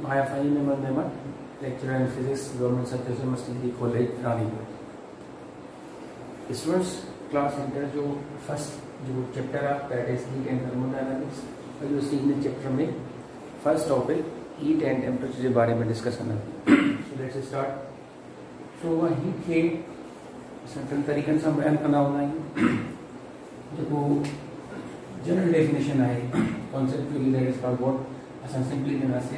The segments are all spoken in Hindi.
I am Fahim Ahmed Mehmet, lecturer in physics, Government Central University College, Ranipur. Students, class inter जो फर्स्ट जो चैप्टर है that is heat and thermodynamics और जो सीखने चैप्टर में first topic heat and temperature के बारे में डिस्कस करना है. So let's start. So heat के सर्टेन तरीक़नि सां बयान कंदा हूंदा आहियूं. जेको जनरल डेफिनेशन आहे conceptually that is called what असां सिंपली कंदासीं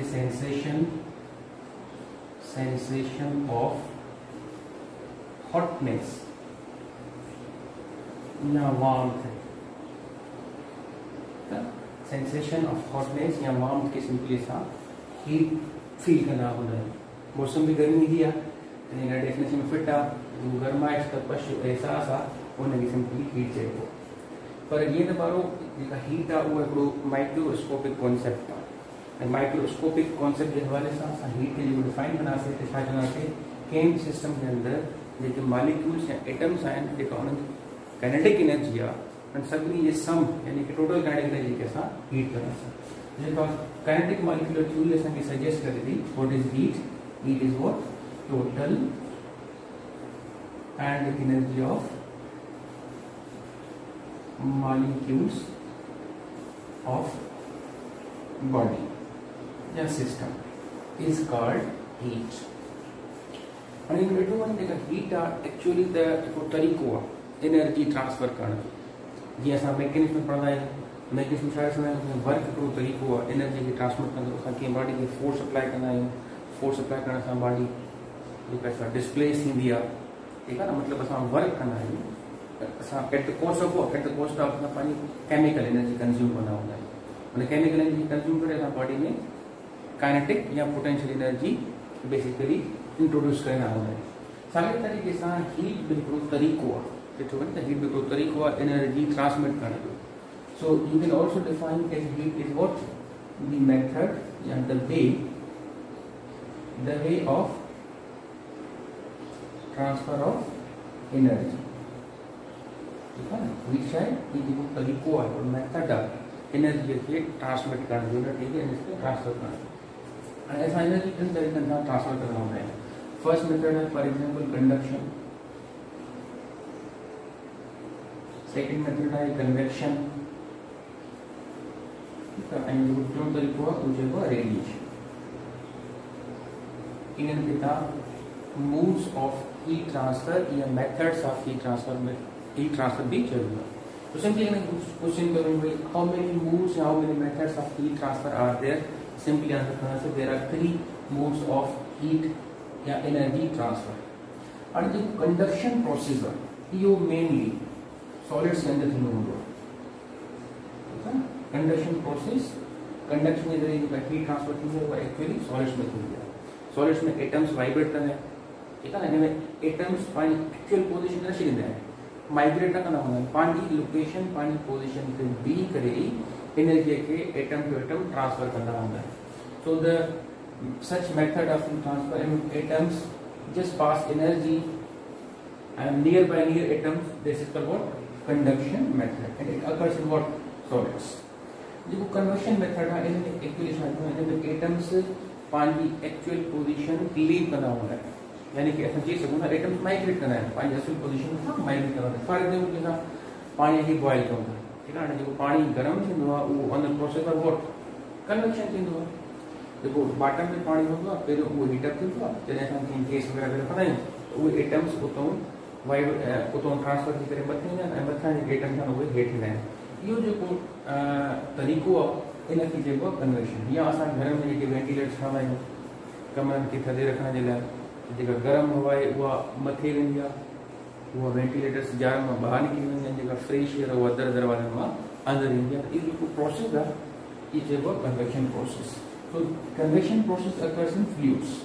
सेंसेशन ऑफ हॉटनेस या वार्मथ. सेंसेशन ऑफ हॉटनेस या वार्मथ के सिंपली सा हीट फील करना होता है. मौसम भी गर्मी थी आहे इन डेफिनेशन में फिट आहे जो गर्माइश तपश एहसास आहे उनखे सिंपली हीट चइबो. पर ये त बारो जेका हीट आहे उहा हिकिड़ो माइक्रोस्कोपिक कॉन्सेप्ट आहे ऐं माइक्रोस्कोपिक कॉन्सेप्ट के हवाले सां असां हीट खे डिफाइन कंदासीं त छा चवंदासीं कंहिं सिस्टम के अंदर जेके मॉलिक्यूल्स या एटम्स आहिनि जेका उन्हनि काइनेटिक एनर्जी आहे उन सभिनी जे सम यानी कि टोटल काइनेटिक एनर्जी खे असां हीट कंदासीं. जेका काइनेटिक मॉलिक्यूलर थ्योरी असांखे सजेस्ट करे थी what is heat. Heat is what total kinetic energy of molecules of body या system is called heat. and in return one जेका heat are actually the तरीक़ो आहे एनर्जी ट्रांसफर करण जो. जीअं असां मैकेनिक्स में पढ़ंदा आहियूं मैकेनिक्स में छा सम्झंदा वर्क हिकिड़ो तरीक़ो आहे एनर्जी खे ट्रांसफर कंदो. असां कंहिं बॉडी खे फोर्स अप्लाई कंदा आहियूं. फोर्स अप्लाई करण सां बॉडी जेका असां डिस्प्लेस थींदी आहे. ठीकु आहे न. मतिलबु असां वर्क कंदा आहियूं एट द कॉस्ट ऑफ असां पंहिंजी केमिकल एनर्जी कंज्यूम कंदा हूंदा आहियूं. उन केमिकल एनर्जी कंज्यूम करे असां बॉडी में काइनेटिक या पोटेंशियल एनर्जी बेसिकली इंट्रोड्यूस कंदा हूंदा आहियूं. साॻे तरीक़े सां हीट बि हिकिड़ो तरीक़ो आहे. ॾिठो वञे त हीट बि हिकिड़ो तरीक़ो आहे एनर्जी ट्रांसमिट करण जो. So you can also define as heat is what the method या the way of transfer of energy. ठीक है ना. हीट छा आहे हीट जेको तरीक़ो आहे मेथड आहे एनर्जी खे ट्रांसमिट करण जो एनर्जी खे ट्रांसफर करण जो. ऐं असां एनर्जी टिनि तरीक़नि सां ट्रांसफर कंदा हूंदा आहियूं. फर्स्ट मेथड है for example conduction. Second method है कन्वेक्शन. ऐं जो टियों तरीक़ो आहे उहो जेको आहे रेडिएशन. इन्हनि खे तव्हां मोड्स ऑफ हीट ट्रांसफर या मेथड्स ऑफ हीट ट्रांसफर में heat transfer भी चलेगा. तो सिंपली हमें क्वेश्चन करेंगे how many modes how many methods of heat transfer are there. Simply answer करना से there are 3 modes of heat या energy transfer. और जो कंडक्शन प्रोसेस है ये मेनली सॉलिड्स के अंदर थींदो हूंदो आहे. ठीक है. कंडक्शन प्रोसेस कंडक्शन जे ज़रिए जेका हीट ट्रांसफर थींदी आहे उहा एक्चुअली सॉलिड्स में थींदी आहे. सॉलिड्स में एटम्स वाइब्रेट कंदा आहिनि. ठीक है ना. हिन में एटम्स पंहिंजी एक्चुअल पोजीशन न छॾींदा आहिनि. माइग्रेट न कंदा हूंदा आहिनि. पंहिंजी लोकेशन पंहिंजी पोजीशन ते बीह करे ई एनर्जी खे एटम टू एटम ट्रांसफर कंदा हूंदा आहिनि. So the such method of transfer atoms just pass energy and near by near atoms this is called what conduction method and it occurs in what solids. जेको कन्वर्शन मेथड आहे इन में एक्चुअली छा थींदो आहे इन में एटम्स पंहिंजी एक्चुअल पोजीशन लीव कंदा हूंदा आहिनि. यानी कि असां चई सघूं था एटम्स माइग्रेट कंदा आहिनि पंहिंजी असुल पोजीशन खां माइग्रेट कंदा आहिनि. फॉर एग्जाम्पल असां पाणी खे बॉइल कयूं था. ठीकु आहे. जेको पाणी गरम थींदो आहे उहो on the process of what convection थींदो आहे. जेको बॉटम में पाणी हूंदो आहे पहिरियों उहो हीटअप थींदो आहे. जॾहिं असां कंहिं गैस वग़ैरह रखंदा आहियूं त उहे एटम्स उतां ट्रांसफर थी करे मथे ईंदा आहिनि ऐं मथां जेके एटम्स आहिनि उहे हेठि ईंदा आहिनि. इहो जेको तरीक़ो आहे इनखे चइबो आहे कन्वेक्शन. या असां घर में जेके वेंटिलेटर्स ठहंदा आहियूं कमरनि खे थधे रखण जे लाइ जेका गरम हवा आहे उहा मथे वेंदी आहे. उहा वेंटिलेटर्स जार मां ॿाहिरि निकिरी वेंदी आहिनि. जेका फ्रेश एयर आहे उहा दरवाज़नि मां अंदरि ईंदी आहे. इहो जेको प्रोसेस आहे इहो चइबो आहे कन्वेक्शन प्रोसेस. तो convection process occurs in fluids.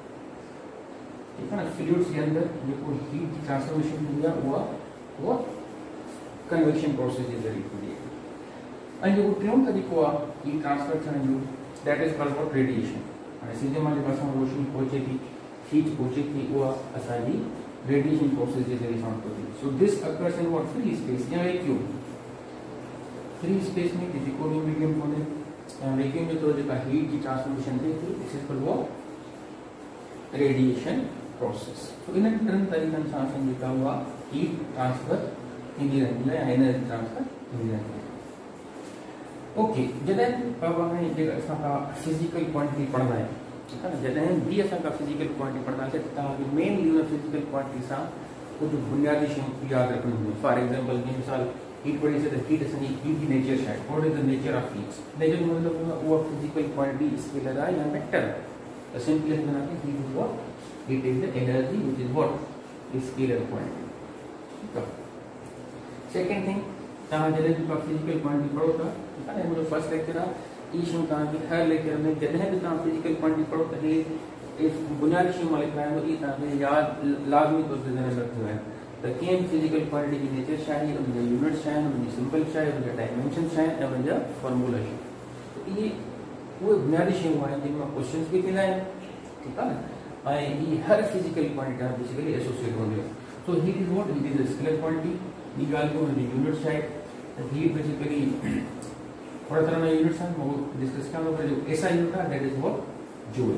ठीक है ना. फ्लूइड्स के अंदर जेको हीट ट्रांसफॉर्मेशन थींदी आहे उहा कन्वेक्शन प्रोसेस जे ज़रिए थींदी आहे. ऐं जेको टियों तरीक़ो आहे हीट ट्रांसफर थियण जो that is called what radiation. हाणे सिधे मां जेका असां रोशनी पहुचे थी हीट पहुचे थी उहा असांजी रेडिएशन प्रोसेस जे ज़रिए सां पहुचे थी. So this occurs in what free space या वैक्यूम. फ्री स्पेस में जेको बि मीडियम कोन्हे वैक्यूम में थ्रू जेका हीट की ट्रांसफॉर्मेशन थिए थी this is called what radiation process. तो इन टिनि तरीक़नि सां असां जेका हुआ हीट ट्रांसफर थींदी रहंदी आहे या एनर्जी ट्रांसफर थींदी रहंदी आहे। ओके, जॾहिं बाबा हाणे जेका असां फिजिकल क्वांटिटी पढ़ंदा आहियूं, ठीकु आहे न, जॾहिं बि असां फिजिकल क्वांटिटी पढ़ंदासीं त तव्हांखे मेनली उन फिजिकल क्वांटिटी सां कुछ बुनियादी शयूं यादि रखणियूं हूंदियूं। फॉर एग्जाम्पल जीअं मिसाल हीट पढ़ी से हीट असांजी हीट जी नेचर छा आहे, what is the nature of heat, nature जो मतलब उहा फिजिकल क्वांटिटी स्केलर आहे या वेक्टर आहे। त सिंपली लिखंदासीं heat is what, heat is the energy which is what scalar quantity. ठीकु आहे। सेकंड थिंग, तव्हां जॾहिं बि फिजिकल क्वांटिटी पढ़ो था, ठीकु आहे न, मुंहिंजो फर्स्ट लेक्चर आहे, ई शयूं तव्हांखे हर लेक्चर में जॾहिं बि तव्हां फिजिकल क्वांटिटी पढ़ो त हे बुनियादी शयूं मां लिखायां थो, ई तव्हांखे यादि लाज़मी तौर ते ज़हन रखिणो आहे त कीअं फिजिकल क्वांटिटी जी नेचर छा आहे, उनजा यूनिट्स छा आहिनि, उनजी सिंबल छा आहे, उनजा डायमेंशन छा आहिनि ऐं उनजा फॉर्मूला छा आहिनि। त इहे उहे बुनियादी शयूं आहिनि जिन मां क्वेश्चन्स बि थींदा आहिनि, ठीकु आहे न, ऐं ही हर फिजिकल क्वांटिटी सां बेसिकली एसोसिएट हूंदी आहे। So heat is what, heat is a scalar quantity. ॿी ॻाल्हि को उनजी यूनिट्स छा आहे, त हीट बेसिकली थोड़ा तरह में यूनिट्स हैं वो डिस्कस किया तो जो ऐसा यूनिट है that is what joule.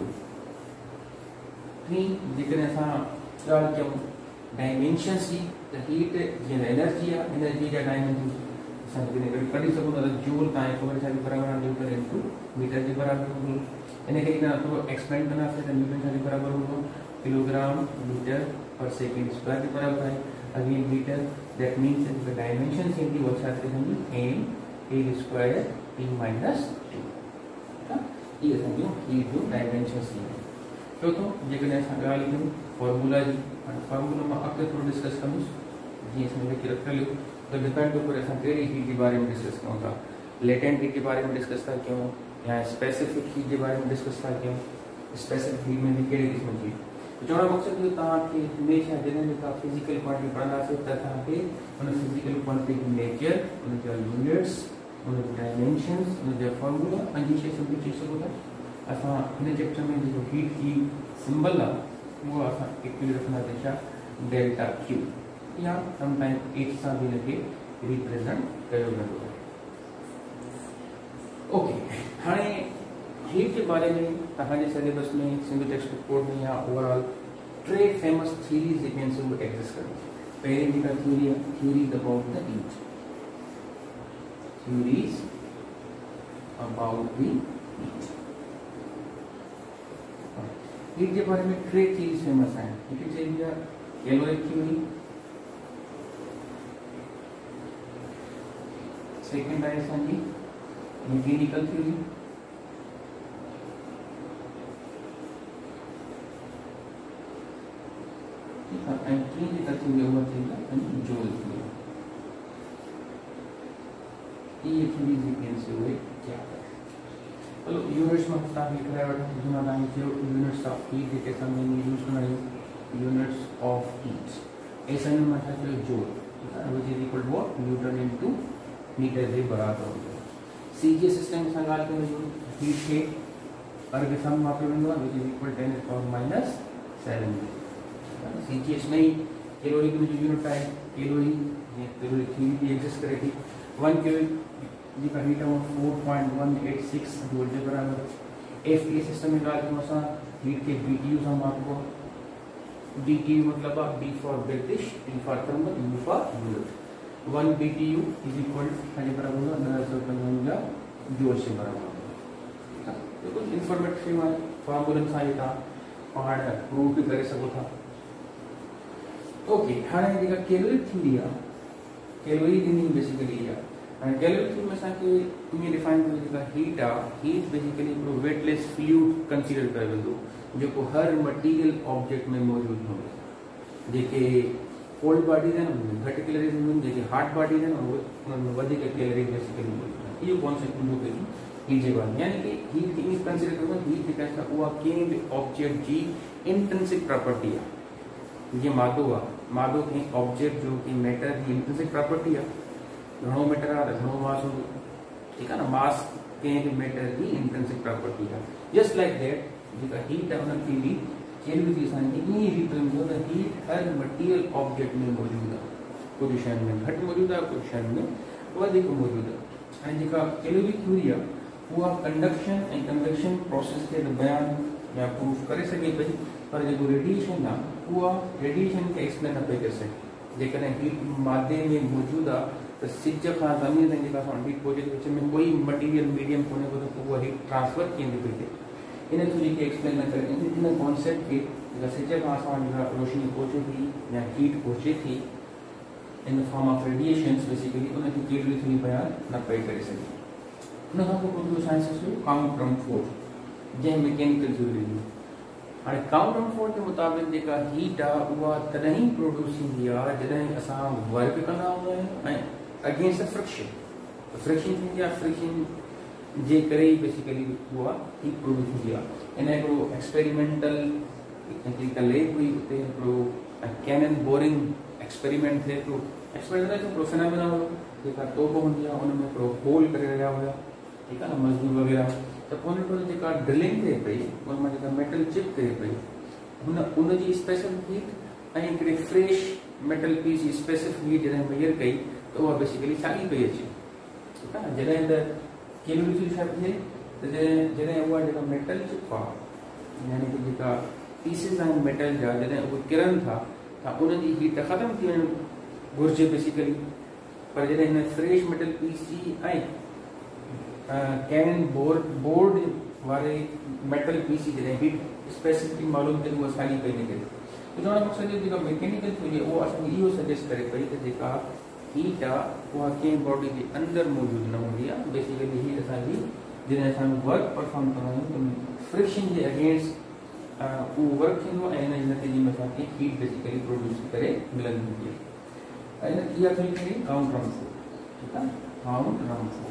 Three जिकने असा ॻाल्हि कयूं डायमेंशंस की, त हीट जी एनर्जी आहे, एनर्जी जा डायमेंशन असां कढी सघूं था त जूल तव्हांखे ख़बर छा बराबरि आहे, न्यूटन इनटू मीटर जे बराबरि हूंदो। इन करे थोरो एक्सपेंड कंदासीं त न्यूटन छा जे बराबरि हूंदो, kilogram metre per second square जे बराबरि आहे। Again metre, that means the dimension simply what छा थींदी m a square p minus 2। ये असांजो हीट जो डायमेंशंस थी वियो। चौथों, जेकॾहिं असां ॻाल्हि कयूं फॉर्मूला जी, हाणे फॉर्मूला मां अॻिते थोरो डिस्कस कंदुसि, जीअं असां लेके रखियो त डिपेंड थो करे असां कहिड़ी हीट जे बारे में डिस्कस कयूं था, लेटेंट हीट जे बारे में डिस्कस था कयूं या स्पेसिफिक हीट जे बारे में डिस्कस था कयूं, स्पेसिफिक हीट में बि कहिड़े क़िस्म जी। चवण जो मक़सदु इहो तव्हांखे हमेशह जॾहिं बि तव्हां फिजिकल क्वांटिटी पढ़ंदासीं त तव्हांखे उन फिजिकल क्वांटिटी जी नेचर, उनजा यूनिट्स, उनजा डायमेंशंस, उनजा फॉर्मूला, पंजी छह सभु चई सघो था। असां हिन चैप्टर में जेको हीट जी सिंबल आहे उहो असां एक्चुअली रखंदासीं छा, डेल्टा क्यू, या समटाइम एच सां बि हिनखे रिप्रेज़ेंट कयो वेंदो आहे। ओके, हाणे हीट के बारे में तव्हांजे सिलेबस में सिंगल टेक्स्ट बुक में या ओवरऑल टे फेमस थ्योरीज जेके आहिनि से उहे एग्जिस्ट कनि। पहिरीं जेका थ्योरी आहे, theories about the heat, theories about the heat. Heat के बारे में टे थ्योरीज फेमस आहिनि। हिकु चइबी आहे कैलोरिक थ्योरी, सेकंड आहे असांजी मैकेनिकल थ्योरी, and three जेका थ्योरी हुआ थींदा जूल थ्योरी। ये थ्योरी जेके आहिनि से उहे क्या आहे। हलो यूनिट्स में तव्हांखे लिखाए वठो, जिन मां तव्हांखे चयो यूनिट्स ऑफ हीट जेके असां मेनली यूज़ कंदा आहियूं, यूनिट्स ऑफ हीट एसन में छा चयो joule, which is equal to what newton into metre जे बराबरि हूंदो। सीजीएस सिस्टम सां ॻाल्हि कयूं हीट खे अर्ग सां मापियो वेंदो आहे, व्हिच इज इक्वल 10⁻⁷। सीजीएस में ही कैलोरी की जो यूनिट है कैलोरी, ये कैलोरी थ्योरी भी एग्जिस्ट करे थी। 1 कैलोरी जी का हीट है 4.186 जूल के बराबर। एफटी सिस्टम में ॻाल्हि कयूं असां हीट के बीटीयू सां मापबो। बीटीयू मतलब आहे B for British, T for thermal, U for unit. 1 BTU is equal छा जे बराबर हूंदो 955 जूल के बराबर हूंदो। तो कुछ इंफॉर्मेटिव आहे, फॉर्मूलनि सां ई तव्हां पाण प्रूव बि करे सघो था। ओके, हाणे जेका कैलोरी थ्योरी आहे, कैलोरी ॾिनी बेसिकली आहे। हाणे कैलोरी थ्योरी में असांखे ईअं डिफाइन कयो जेका हीट आहे, हीट बेसिकली हिकिड़ो वेटलेस फ्लूइड कंसीडर कयो वेंदो जेको हर मटीरियल ऑब्जेक्ट में मौजूदु हूंदो। जेके कोल्ड बॉडीज़ आहिनि उनमें घटि कैलोरीज़ हूंदियूं, जेके हॉट बॉडीज़ आहिनि उनमें वधीक कैलोरी बेसिकली मौजूदु आहिनि। इहो कॉन्सेप्ट हूंदो पहिरीं हीट जे बारे में, यानी कि हीट खे ईअं कंसीडर कयो हीट जेका आहे उहा कंहिं बि ऑब्जेक्ट जी इंट्रिंसिक प्रॉपर्टी आहे। जीअं मादो आहे, मादो कंहिं ऑब्जेक्ट जो कंहिं मैटर जी इंट्रिंसिक प्रॉपर्टी आहे, घणो मैटर आहे त घणो मास हूंदो, ठीकु आहे न। मास कंहिं बि मैटर जी इंट्रिंसिक प्रॉपर्टी आहे। जस्ट लाइक दैट जेका हीट आहे उनखे बि कैलोरी जी असांखे ईअं रिप्रेज़ेंट कंदो त हीट हर मटीरियल ऑब्जेक्ट में मौजूदु आहे। कुझु शयुनि में घटि मौजूदु आहे, कुझु शयुनि में वधीक मौजूदु आहे। ऐं जेका कैलोरी थ्योरी आहे उहा कंडक्शन ऐं कन्वेक्शन प्रोसेस खे बयान या प्रूफ करे सघे पई, पर जेको रेडिएशन आहे उहा रेडिएशन खे एक्सप्लेन न पई करे सघे। जेकॾहिं हीट मादे में मौजूदु आहे त सिज खां ज़मीन ताईं जेका असां हीट पहुचे विच में कोई मटीरियल मीडियम कोन्हे को, त उहा हीट ट्रांसफर कीअं थी पई थिए, इन थ्रू जेके एक्सप्लेन न करे इन कॉन्सेप्ट खे जेका सिज खां असां जेका रोशनी पहुचे थी या हीट पहुचे थी in the form of radiations, basically उनखे कहिड़ी थी बयान न पई करे सघे। उन खां पोइ कंप्यूटर साइंस जो काउंट फोर्स जंहिं मैकेनिकल ज़रूरी हुई। हाणे काउंट फोर्स जे मुताबिक़ जेका हीट आहे उहा तॾहिं ई प्रोड्यूस थींदी आहे जॾहिं असां वर्क कंदा हूंदा आहियूं ऐं अगेंस्ट द फ्रिक्शन थींदी आहे, फ्रिक्शन जे करे ई बेसिकली उहा हीट प्रोड्यूस थींदी आहे। इन हिकिड़ो एक्सपेरिमेंटल जेका लैब हुई उते हिकिड़ो कैनन बोरिंग एक्सपेरिमेंट थिए पियो। एक्सपेरिमेंट हिकिड़ो फिनोमेना हुयो, जेका तोप हूंदी आहे उन में हिकिड़ो होल करे रहिया हुया, ठीकु आहे न, मज़दूर वग़ैरह, त उन जेका ड्रिलिंग थिए पई उन मां जेका मेटल चिप थिए पई उनजी स्पेसिफिक हीट ऐं हिकिड़े फ्रेश मेटल पीस जी स्पेसिफिक हीट जॾहिं मेजर कई त उहा बेसिकली साॻी पई अचे, ठीकु आहे। जॾहिं त केमिकल छा थिए त जॾहिं उहा जेका मेटल चिप आहे यानी कि जेका पीसिस आहिनि मेटल जा, जॾहिं उहे किरनि था त उनजी हीट ख़तमु थी वञणु घुरिजे बेसिकली, पर जॾहिं हिन फ्रेश मेटल पीस जी ऐं कैनन बोर्ड वारे मेटल पीस जी जॾहिं हीट स्पेसिफिकली मालूम थिए उहा साॻी पई निकिरे। त चवण जो मक़सदु जेका मैकेनिकल हुजे उहो असांखे इहो सजेस्ट करे पई त जेका हीट आहे उहा कंहिं बॉडी जे अंदरि मौजूदु न हूंदी आहे। बेसिकली हीट असांजी जॾहिं असां वर्क परफॉर्म कंदा आहियूं फ्रिक्शन जे अगेंस्ट उहो वर्क थींदो ऐं हिन जे नतीजे में असांखे हीट बेसिकली प्रोड्यूस करे मिलंदी आहे। इहा थी कहिड़ी काउंट रन फोर्स, ठीकु आहे, count run force.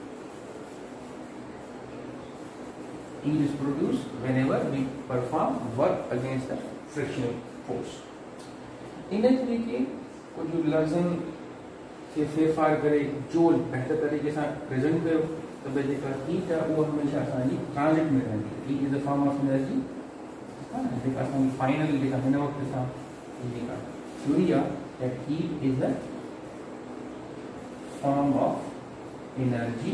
Heat is produced whenever we perform work against the frictional force. इन तरीके कुछ लफ्ज़न के फेरफार करे जोल बेहतर तरीके से प्रेजेंट कयो त भई जेका हीट आहे उहा हमेशह असांजी ट्रांजिट में रहंदी आहे। Heat is a form of energy, जेका असांजी फाइनल जेका हिन वक़्त सां जेका थ्योरी आहे that heat is a form of energy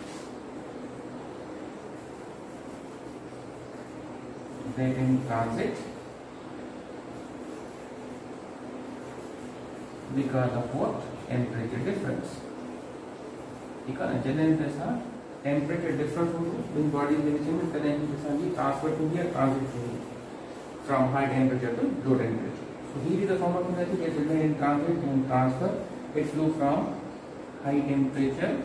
that in transit because of what? Temperature difference. ठीक है, जैसे जैसा temperature difference होगा इन bodies के बीच में तरह की जैसा भी transfer होगी या transit होगी from high temperature to low temperature. So heat is the form of energy that is in transit and transfer. It flow from high temperature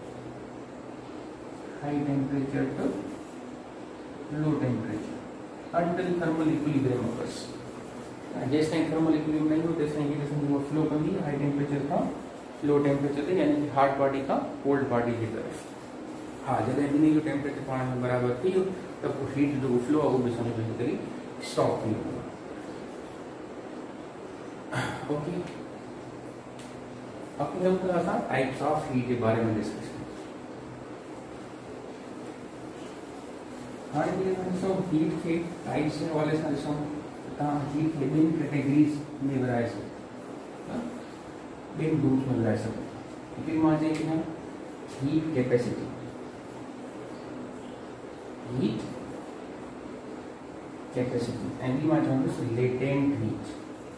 to low temperature. Until thermal equilibrium occurs. जैसे thermal equilibrium नहीं हो जैसे हीट वो फ्लो करती है हाई टेम्परेचर का लो टेम्परेचर तक, यानी कि हॉट बॉडी का कोल्ड बॉडी की तरफ। हाँ, जब इन्हीं जो टेम्परेचर पानी में बराबर थी तब वो हीट जो फ्लो है वो भी समझ बेसिकली स्टॉप थी होगा। ओके, अब हम थोड़ा सा टाइप्स ऑफ हीट के बारे में डिस्कस करें। हाँ, ये सो हीट के टाइप्स के वाले सारे सो हीट के इन कैटेगरीज में विराए सकते, इन ग्रुप्स में विराए सकते। फिर मान जाए कि ना हीट कैपेसिटी, एंड वी मान जाए लेटेंट हीट।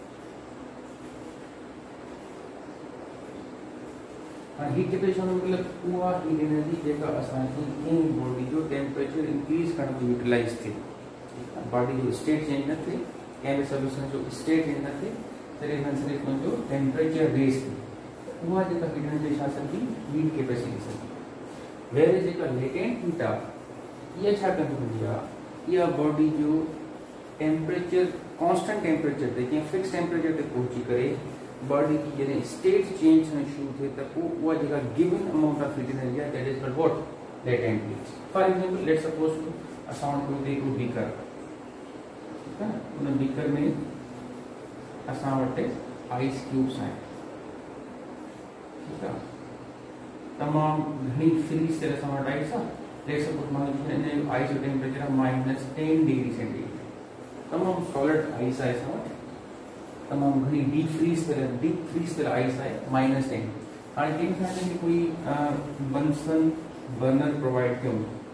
हीट कैपेसिटी मतलब उहा हीट एनर्जी जेका असांजी कंहिं बॉडी जो टेम्परेचर इंक्रीज करण में यूटिलाइज थिए, बॉडी जो स्टेट चेंज न थिए, कंहिं बि सब्सटेंस जो स्टेट चेंज न थिए, सिर्फ़ु हुनजो टेम्परेचर रेस थिए, उहा जेका हीट एनर्जी छा सघी हीट कैपेसिटी सघी। वेरे जेका लेटेंट हीट आहे इहा छा कंदी हूंदी आहे, इहा बॉडी जो टेम्परेचर कॉन्स्टेंट टेम्परेचर ते कंहिं फिक्स टेम्परेचर ते पहुची करे बॉडी की जैसे स्टेट चेंज होना शुरू थे तब वो जगह given amount of heat energy that is called what latent heat. For example let's suppose असां को एक बीकर, ठीक है, उन बीकर में असां वटे आइस क्यूब्स आहिनि, ठीक है, तमाम घणी फ्रीज थियल असां वटि आइस आहे। लेट्स सपोज मान लीजिए आइस जो टेम्परेचर आहे -10 डिग्री सेंटीग्रेड, तमाम सॉलिड आइस आहे असां वटि, तमाम घणी डीप फ्रीज थियल आइस आहे -10। हाणे कंहिं कोई बंसन बर्नर प्रोवाइड कयूं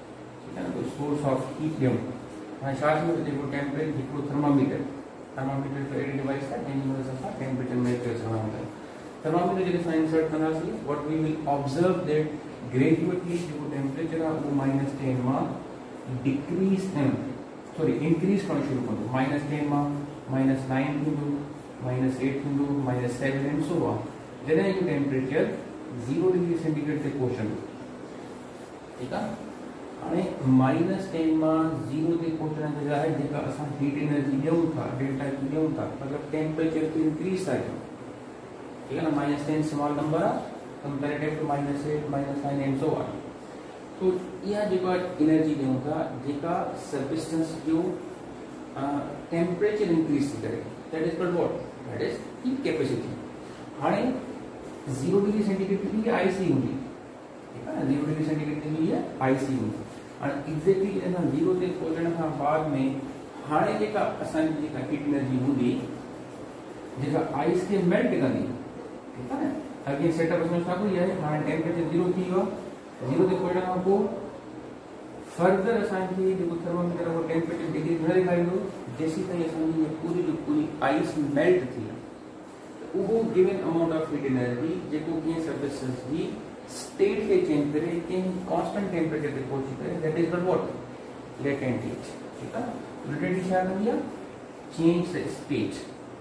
ठीक है ना, तो सोर्स ऑफ हीट ॾियूं। हाणे छा थींदो जेको टेम्परेचर हिकिड़ो थर्मामीटर हिकु अहिड़ी डिवाइस आहे जंहिंजी मदद सां असां टेम्परेचर मेजर करे सघंदा आहियूं। थर्मामीटर जॾहिं असां इंसर्ट कंदासीं what we will observe that gradually जेको टेम्परेचर आहे उहो -10 मां डिक्रीज़ इंक्रीज़ करणु शुरू कंदो। -10 मां -9 थींदो, -8 थींदो, -7 एंड सो ऑन, जॾहिं इहो टेम्परेचर 0 डिग्री सेंटीग्रेड ते पहुचंदो। ठीकु आहे, हाणे -10 मां 0 ते पहुचण जे लाइ जेका असां हीट एनर्जी ॾियूं था, डेल्टा Q ॾियूं था, मतिलबु टेम्परेचर खे इंक्रीज़ था कयूं। ठीक है ना, -10 स्मॉल नंबर आहे comparative to -8 -9 and so on. तो इहा जेका एनर्जी ॾियूं था जेका सबस्टेंस जो टेम्परेचर इंक्रीज थी करे, that is called what, that is heat capacity. हाणे 0 डिग्री सेंटीग्रेड ते भी आईसी हूंदी, ठीक है ना, 0 डिग्री सेंटीग्रेड ते भी आईसी हूंदी। हाणे एग्जैक्टली असां 0 ते पहुचण खां बाद में हाणे जेका असांजी जेका हीट एनर्जी हूंदी जेका आइस खे मेल्ट कंदी, ठीक है ना, अगेन सेटअप असां छा कोई आहे, हाणे टेम्परेचर 0 थी वियो, 0 ते पहुचण खां पोइ फर्दर असांखे जेको थर्मोमीटर वो टेम्परेचर डिग्री न ॾेखारींदो जेसीं ताईं असांजी पूरी जो पूरी आइस मेल्ट थी त उहो given amount of heat energy जेको कंहिं सबस्टेंस जी स्टेट खे चेंज करे कंहिं कांस्टेंट टेम्परेचर ते पहुची करे, that is called what, latent heat. ठीक है, लेटेंट हीट छा कंदी आहे, change the state,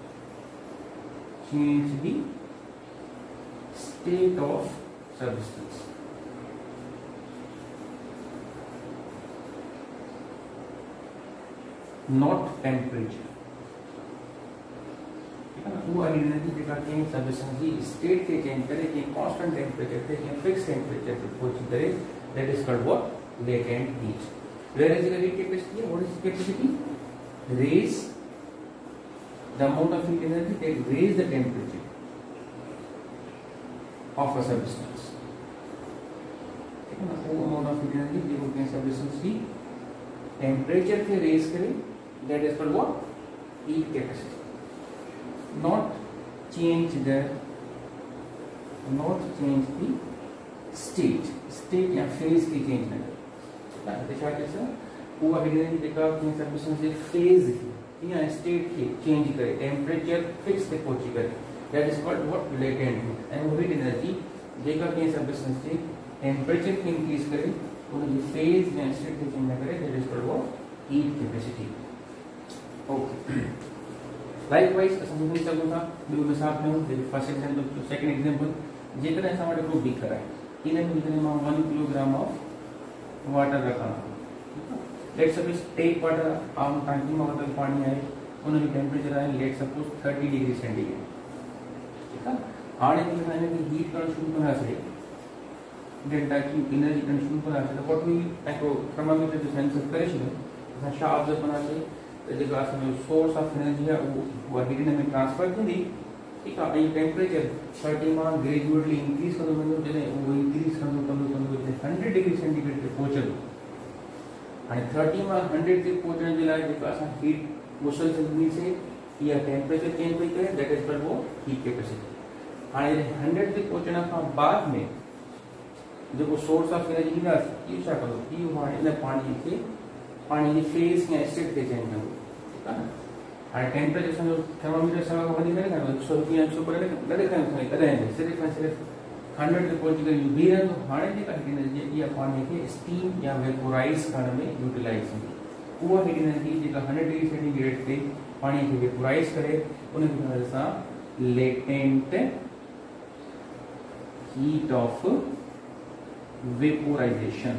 change the state of substance. Not temperature. ठीक है ना, वो एनर्जी जेका कंहिं सबस्टेंस जी स्टेट खे चेंज करे कंहिं कांस्टेंट टेम्परेचर ते कंहिं फिक्स टेम्परेचर ते पहुची करे, that is called what, latent heat. Where is the heat capacity, what is capacity, raise the amount of heat energy that raise the temperature of a substance। ठीक है ना, वो amount of heat energy जो कि substance की temperature के raise करे, that is called what, heat capacity। not change the state या phase की change नहीं करता। देखा कैसे वो एनर्जी जेका कंहिं सबस्टेंस जे फेज खे या स्टेट खे चेंज करे टेम्परेचर फिक्स ते पहुची करे, that is called what, latent heat. ऐं वो हीट एनर्जी जेका कंहिं सबस्टेंस जे टेम्परेचर खे इंक्रीज करे उनजी फेज या स्टेट खे चेंज न करे, that is called what, heat capacity. Okay, likewise असां ॿुधी सघूं था ॿियो मिसाल खयूं, फर्स्ट एग्जांपल, सेकंड एग्जांपल, जेकॾहिं असां वटि हिकिड़ो बीकर आहे, इन में जेकॾहिं मां 1 किलोग्राम ऑफ वाटर रखां, लेट्स सपोज टेक वाटर, आम टांकी में वरितल पानी आहे, उनजो टेम्परेचर आहे लेट्स सपोज 30 डिग्री सेंटीग्रेड। ठीक है, हाणे जॾहिं असां हिनखे हीट करणु शुरू कंदासीं, डेल्टा Q एनर्जी करणु शुरू कंदासीं त वॉट वी हिकिड़ो थर्मामीटर जो सेंसर करे छॾियो, असां छा ऑब्जर्व कंदासीं त जेका असांजो सोर्स ऑफ एनर्जी आहे उहा हीट में ट्रांसफर थींदी। ठीकु आहे, ऐं टेम्परेचर 30 मां ग्रेजुअली इंक्रीज कंदो वेंदो, जॾहिं उहो इंक्रीज कंदो 100 डिग्री सेंटीग्रेड ते पहुचंदो। हाणे 30 मां 100 ते पहुचण जे लाइ जेका असां हीट मुसल सघंदीसीं इहा टेम्परेचर चेंज पई करे, दैट इज कॉल्ड वो हीट कैपेसिटी। हाणे 100 ते पहुचण खां बाद में जेको सोर्स ऑफ एनर्जी ॾींदासीं इहो छा कंदो, इहो हाणे इन पाणी जी फेस या स्टेट खे चेंज कंदो। ठीकु आहे न, हाणे टेम्परेचर असांजो थर्मामीटर सवा खां वधीक न 100 या 100 पर न ॾेखारियूं, कॾहिं सिर्फ़ु ऐं सिर्फ़ु 100 ते पहुची करे बीह रहंदो। हाणे जेका हीट एनर्जी इहा पाणी खे स्टीम या वेपोराइज करण में यूटिलाइज थींदी। उहा हीट एनर्जी जेका 100 डिग्री सेंटीग्रेड ते पाणी खे वेपोराइज करे उनखे मदद सां latent heat of vaporization,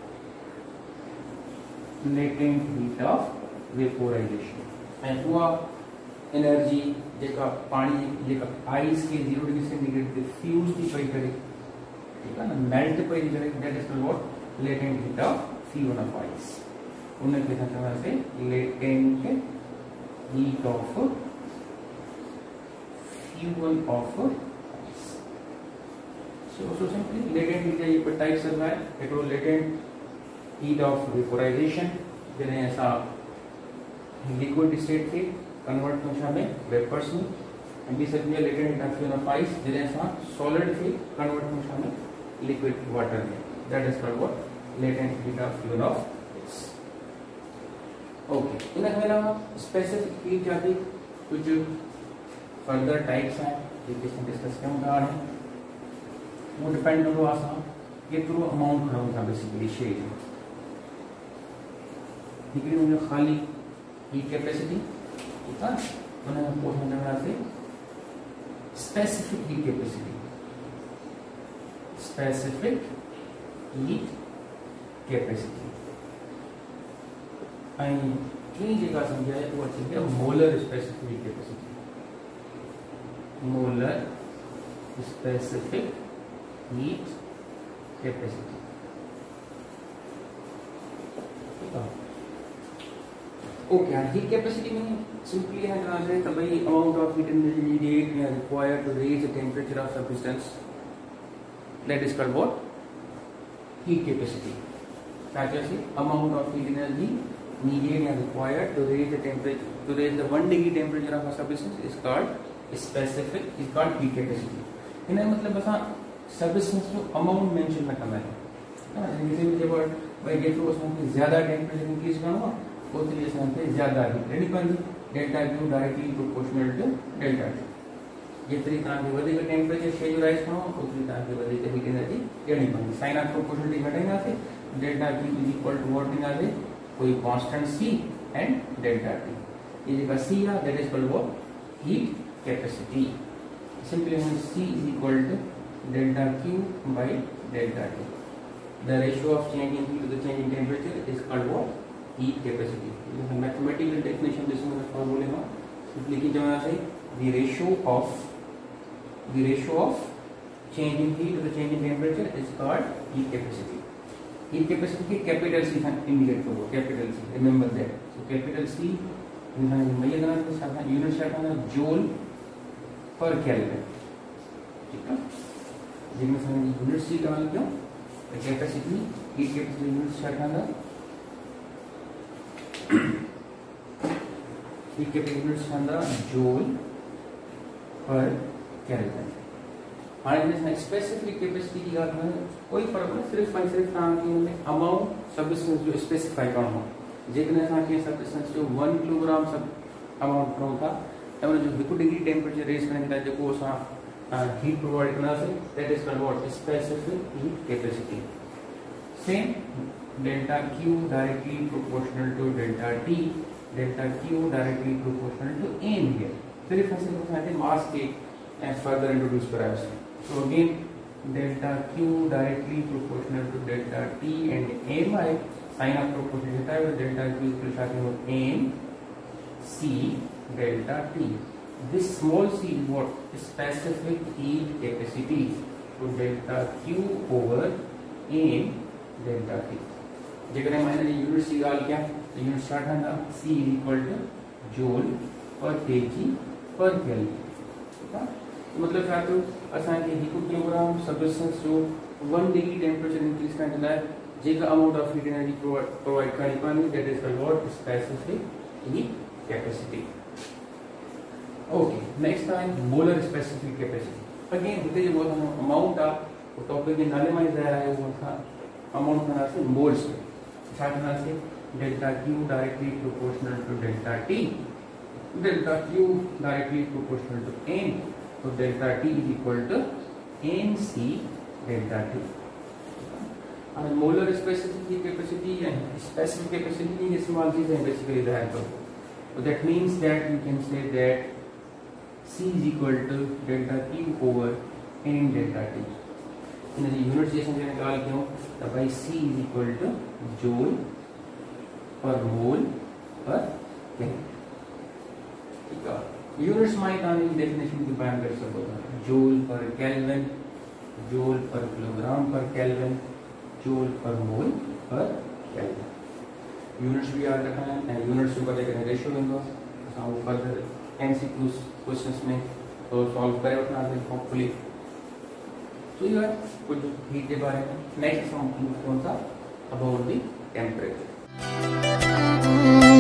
latent heat of vaporization. ऐं उहा एनर्जी जेका पानी जेका आइस के 0 डिग्री सेंटीग्रेड ते फ्यूज थी पई करे, ठीक है ना, मेल्ट पई करे, that is called what, latent heat of fusion of ice. उनके साथ चवंदासीं latent heat of fusion of ice. So simply latent heat ये पर टाइप्स है, हिकिड़ो लेटेंट हीट ऑफ वेपोराइजेशन, जॾहिं असां लिक्विड स्टेट खे कन्वर्ट कयूं छा में, वेपर्स में, ऐं ॿी सघंदी आहे latent heat of fusion of ice, जॾहिं असां सॉलिड खे कन्वर्ट कयूं छा में, लिक्विड वाटर में, that is called what, latent heat of fusion of okay, इनके अलावा स्पेसिफिक हीट जाती कुछ फर्दर टाइप्स हैं जिसमें डिस्कस करूंगा है वो डिपेंड करो आसा कितनो अमाउंट खड़ा बेसिकली शेड डिग्री में खाली हीट कैपेसिटी ठीक है उन्हें पोषण करना से specific heat capacity specific heat capacity आई की जगह समझाए वो अच्छी है molar specific heat capacity molar specific heat capacity okay heat capacity में सिंपली है ना से तब भाई amount of heat energy needed required to raise the temperature of substance that is called what heat capacity that is amount of heat energy needed and required to raise the temperature to raise the 1 degree temperature of a substance is called specific is called heat capacity इन्हें मतलब बस सबस्टेंस जो अमाउंट मेंशन में करना है जैसे जब भाई गेट उसमें ज्यादा टेंपरेचर इंक्रीज करना उतनी संख्या ज्यादा हीट रेडी कर delta Q directly proportional to delta T जितनी तरह के वधिक टेंपरेचर से जो राइज करो उतनी तरह के वधिक हीट एनर्जी रेडी बन साइन ऑफ प्रोपोर्शनलिटी घटेगा से delta Q is equal to what देना से कोई constant C and delta T ये जगह सी है that is called what heat capacity simply one C is equal to delta Q by delta T the ratio of change in heat to the change in temperature is called what heat capacity. Mathematical definition this one formula में simply की जगह से the ratio of change in heat to the change in temperature is called heat capacity. Heat capacity की capital C indicate करो capital C remember that. So capital C यहाँ ये करना है साथ unit क्या करना है joule per Kelvin ठीक है जिसमें से unit C डाल क्यों capacity heat capacity unit क्या करना heat capacity joule per kelvin और स्पेसिफिक कैपेसिटी की बात है कोई फर्क नहीं सिर्फ अमाउंट सबस्टेंस जो स्पेसिफाई करना हो जितने सबस्टेंस जो 1 किलोग्राम सब अमाउंट करो था तब जो 2 डिग्री टेंपरेचर रेज करने के लिए जो हीट प्रोवाइड करना से that is called what specific heat capacity same delta q directly proportional to delta t delta q directly proportional to m here सिर्फ ऐसे बताते मास के further introduce करा है so again delta q directly proportional to delta t and m है sign of proportion होता है delta q के साथ में m c delta t this small c is what specific heat capacity so delta q over m delta t जेकर मैंने यूनिट सी डाल क्या यूनिट स्टार्ट है ना C is equal to joule per kg per kelvin ठीक है मतलब क्या तो असान के 2 किलोग्राम सबस्टेंस जो 1 डिग्री टेंपरेचर इंक्रीज करने के लिए जेका amount of heat energy provide करनी पानी that is called what specific heat capacity okay next time molar specific capacity again होते जो अमाउंट आ वो टॉपिक के नाले में जा रहा है वो था अमाउंट करना से मोल्स साधना से delta Q directly proportional to delta T delta Q directly proportional to N तो delta T is equal to N C delta T और मोलर स्पेसिफिक हीट कैपेसिटी या स्पेसिफिक कैपेसिटी की स्मॉल चीज है बेसिकली दैट तो that means that you can say that C is equal to delta Q over N delta T unit जैसे निकाल क्यों तो भाई C is equal to joule per mole पर केल्विन ठीक है यूनिट्स माइट आने की डेफिनेशन की बयान कर सकते हो joule per kelvin joule per kilogram per kelvin joule per mole पर केल्विन यूनिट्स भी याद रखना है यूनिट्स ऊपर लेकर रेशियो देंगे हम फर्दर एमसीक्यूज क्वेश्चंस में तो सॉल्व करें अपना होपफुली तो ये कुछ हीट के बारे में नेक्स्ट हम कौन सा अबाउट द टेम्परेचर